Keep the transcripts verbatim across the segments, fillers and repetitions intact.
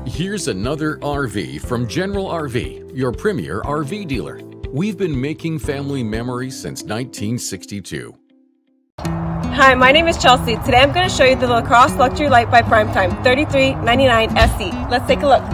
Here's another R V from General R V, your premier R V dealer. We've been making family memories since nineteen sixty-two. Hi, my name is Chelsea. Today I'm going to show you the LaCrosse Luxury Light by Primetime thirty-three ninety-nine S E. Let's take a look.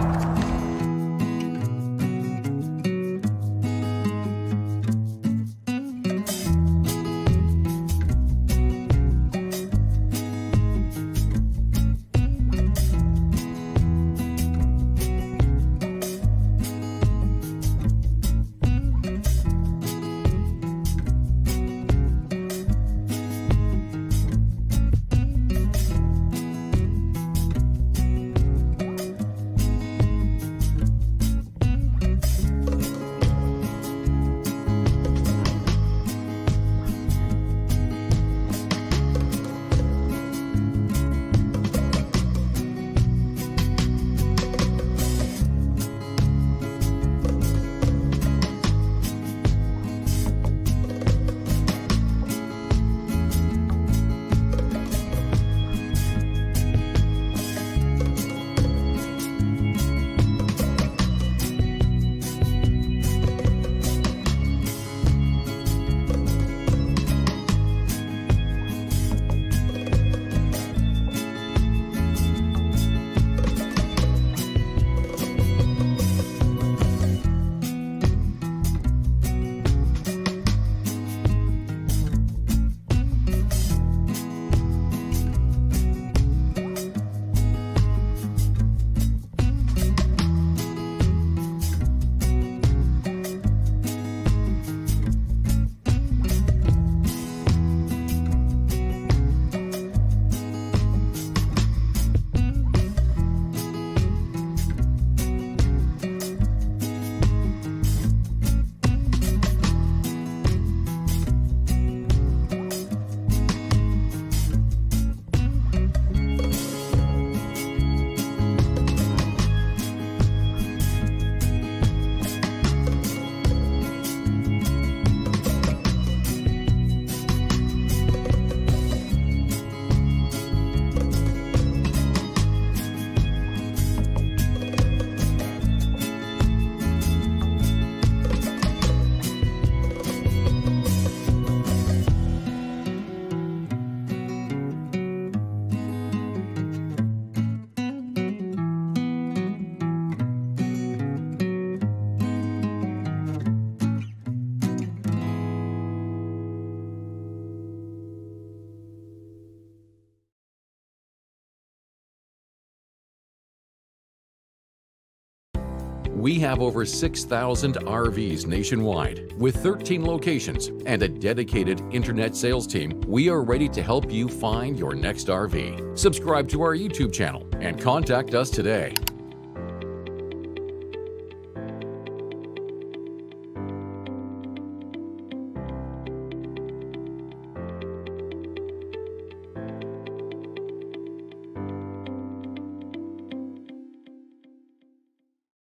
We have over six thousand R Vs nationwide with thirteen locations and a dedicated internet sales team. We are ready to help you find your next R V. Subscribe to our YouTube channel and contact us today.